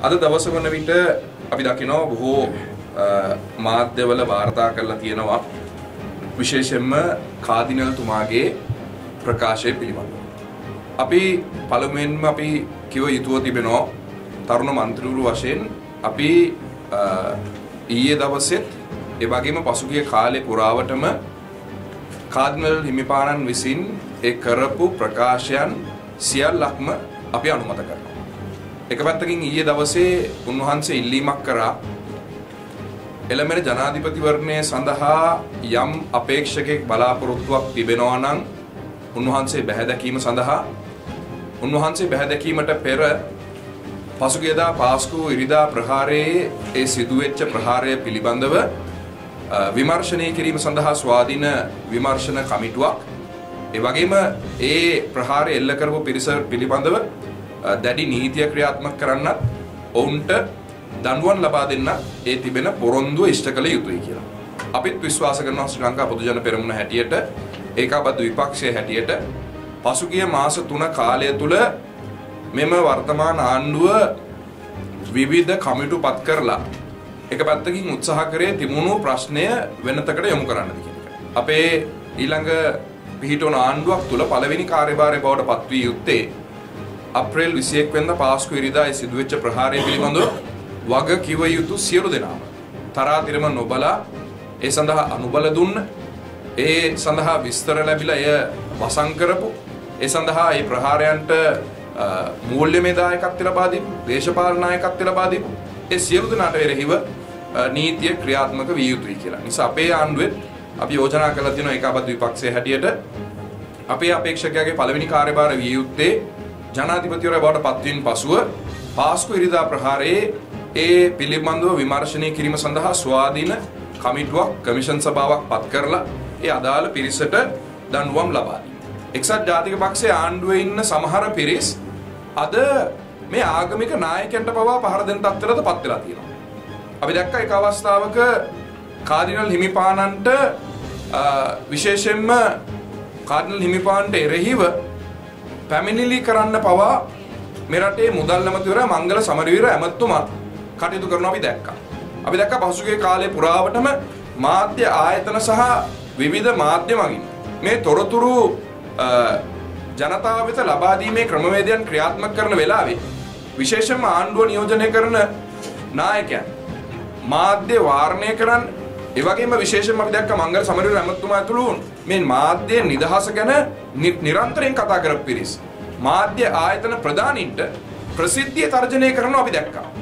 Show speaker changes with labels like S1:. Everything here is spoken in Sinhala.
S1: අද දවස වන විට අපි දකිනවා බොහෝ මාධ්‍යවල වාර්තා කරලා තියෙනවා විශේෂයෙන්ම කාදිනල්තුමාගේ ප්‍රකාශය පිළිබඳව. අපි පළමුවෙන්ම අපි කිව යුතුව තිබෙනවා තරුණ මන්ත්‍රීවරු වශයෙන් අපි ඊයේ දවසෙත් ඒ වගේම පසුගිය කාලේ පුරාවටම කාදිනල් හිමිපාණන් විසින් ඒ කරපු ප්‍රකාශයන් සියල්ලක්ම අපි අනුමත කරනවා. එක පැත්තකින් ඊයේ දවසේ උන්වහන්සේ ඉල්ලීමක් කරා එළමෙන ජනාධිපතිවරණය සඳහා යම් අපේක්ෂකෙක් බලාපොරොත්තුවක් තිබෙනවා නම් උන්වහන්සේ බැහැදැකීම සඳහා උන්වහන්සේ බැහැදැකීමට පෙර පසුගියදා පාස්කු ඉරිදා ප්‍රහාරයේ ඒ සිදුවෙච්ච ප්‍රහාරය පිළිබඳව විමර්ශනය කිරීම සඳහා ස්වාධීන විමර්ශන කමිටුවක් ඒ වගේම ඒ ප්‍රහාරය එල්ල කරපු පිරිස පිළිබඳව දැඩි නීතිය ක්‍රියාත්මක කරන්නත් ඔවුන්ට දඬුවම් ලබා දෙන්න ඒ තිබෙන පොරොන්දුව ඉෂ්ට කළ යුතුයි කියලා. අපිත් විශ්වාස කරනවා ශ්‍රී ලංකා පොදු ජන පෙරමුණ හැටියට ඒකාබද්ධ විපක්ෂයේ හැටියට පසුගිය මාස 3 කාලය තුල මෙම වර්තමාන ආණ්ඩුව විවිධ කමිටු පත් කරලා එක පැත්තකින් උත්සාහ කරේ තිබුණු ප්‍රශ්නය වෙනතකට යොමු කරන්නද කියන එක. අපේ ඊළඟ පිහිටවන ආණ්ඩුවක් තුල පළවෙනි කාර්යභාරය බවට පත් වී යුත්තේ අප්‍රේල් 21 වෙනිදා පාස්කු ඉරිදා ඒ සිදුවෙච්ච ප්‍රහාරය පිළිබඳව වග කිව යුතු සියලු දෙනාම තරාතිරම නොබලා ඒ සඳහා අනුබල දුන්න ඒ සඳහා විස්තර ලැබිලා එය වසන් කරපු ඒ සඳහා ඒ ප්‍රහාරයන්ට මූල්‍යමය දායකත්වය ලබා දීපු දේශපාලන නායකත්වය ලබා දීපු ඒ සියලු දෙනාට එරෙහිව නීතිය ක්‍රියාත්මක විය යුතුයි කියලා. නිසා අපේ ආණ්ඩුවේ අපි යෝජනා කරලා තියෙනවා ඒකාබද්ධ විපක්ෂයේ හැටියට අපේ අපේක්ෂකයාගේ පළවෙනි කාර්යභාරය විය යුත්තේ ජනාධිපතිවරයා බවට පත්වීම පසුව පාස්කු ඉරිදා ප්‍රහාරයේ ඒ පිළිබඳව විමර්ශනය කිරීම සඳහා ස්වාධීන කමිටුවක් කමිෂන් සභාවක් පත් කරලා ඒ අදාළ පිරිසට දඬුවම් ලබා දීම. එක්සත් ජාතික පක්ෂයේ ආණ්ඩුවේ ඉන්න සමහර පිරිස් අද මේ ආගමික නායකයන්ට පවා පහර දෙන තත්ත්වයකට පත් වෙලා තියෙනවා. අපි දැක්ක එක අවස්ථාවක කාදිනල් හිමිපාණන්ට විශේෂයෙන්ම කාදිනල් හිමිපාණන්ට එරෙහිව පැමිණිලි කරන්න පවා මේ රටේ මුදල් ඇමතිවරයා මංගල සමරවීර ඇමතුමා කටයුතු කරනවා අපි දැක්කා. අපි දැක්කා පසුගිය කාලේ පුරාවටම මාධ්‍ය ආයතන සහ විවිධ මාධ්‍ය මගින් මේ තොරතුරු ජනතාව වෙත ලබා දීමේ ක්‍රමවේදයන් ක්‍රියාත්මක කරන වෙලාවේ විශේෂයෙන්ම ආණ්ඩුව නියෝජනය කරන නායකයන් මාධ්‍ය වාරණය කරන්න ඒ වගේම විශේෂයෙන්ම අපි දැක්ක මංගල සමරවීර ඇමතුමා ඇතුළු මේ මාධ්‍ය නිදහස ගැන නිරන්තරයෙන් කතා කරපු පිරිස් මාධ්‍ය ආයතන ප්‍රධානීන්ට ප්‍රසිද්ධිය තර්ජනය කරනවා අපි දැක්කා.